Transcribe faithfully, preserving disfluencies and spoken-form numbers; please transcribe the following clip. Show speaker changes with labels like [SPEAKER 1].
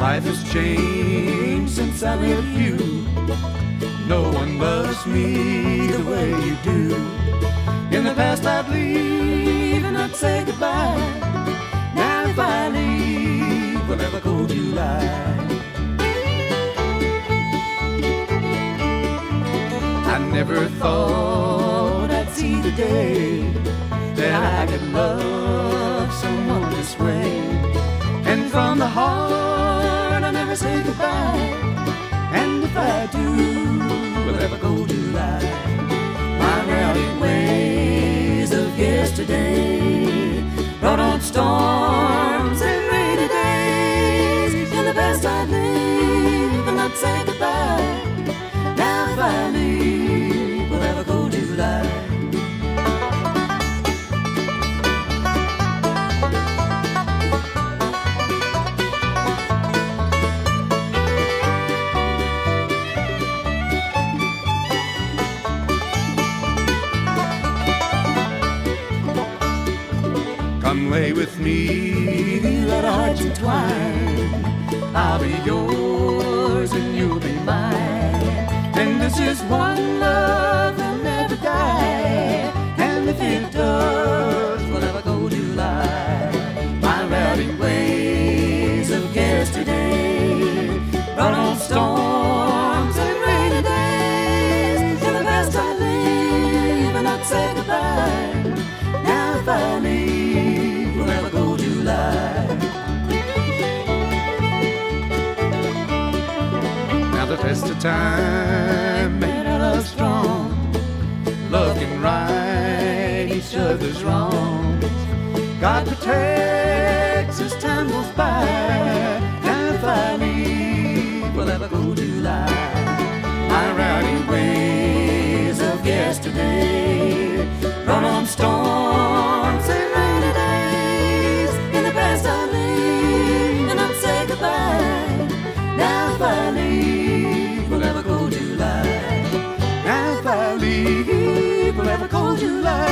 [SPEAKER 1] Life has changed since I met you. No one loves me the way you do. In the past I'd leave and I'd say goodbye. Now if I leave, we'll have a cold July. I never thought I'd see the day that I could love someone this way. And from the heart I never say goodbye. And if I do, we'll have a cold July. My rowdy ways of yesterday brought on storms and rainy days. In the past I'd leave and I'd say goodbye. Now if I leave, we'll have a cold July. Come lay with me, let our hearts entwine. I'll be yours and you'll be mine. And this is one love that'll never die. And if it does, we'll have a cold July. My rowdy ways of yesterday brought on storms and rainy days. In the past I'd leave and I'd say goodbye. Now if I leave, we'll have a cold July. Now the test of time made our love strong. Love can right each other's wrongs. God protects as time goes by. Now if I leave, we'll have a cold July. My rowdy ways of yesterday brought on storms and rainy days. In the past I'd leave and I'd say goodbye. Now if I leave, we'll have a cold July. Now if I leave, we'll have a cold July.